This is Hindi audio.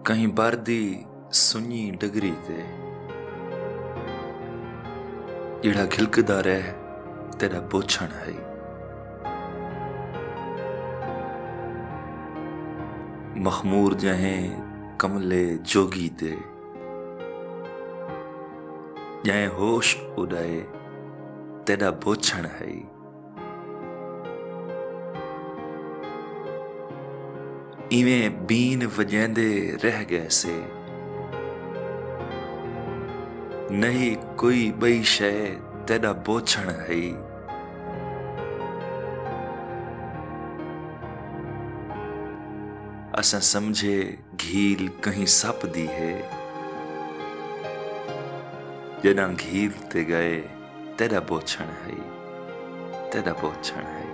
कहीं बारदी सुनी डगरी ते जेड़ा खिलकदा रह तेरा बोछण है। मखमूर जहें कमले जोगी ते जहें होश उड़ाए तेरा बोछण है। इवें बीन वजेंदे रह गए से नहीं कोई बई शय तेरा बोछण है। असां समझे घील कहीं सप दी है जॾां घील ते गए तेरा बोछण है, तेरा बोछण है।